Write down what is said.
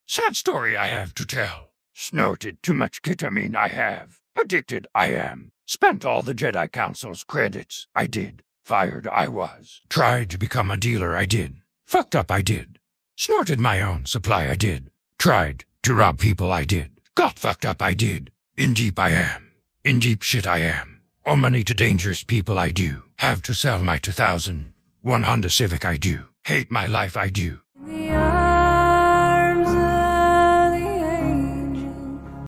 Sad story I have to tell. Snorted too much ketamine I have. Addicted I am. Spent all the Jedi Council's credits I did. Fired I was. Tried to become a dealer I did. Fucked up I did. Snorted my own supply I did. Tried to rob people I did. Got fucked up I did. In deep I am. In deep shit I am. Owe money to dangerous people I do. Have to sell my 2001 Honda Civic I do. Hate my life I do.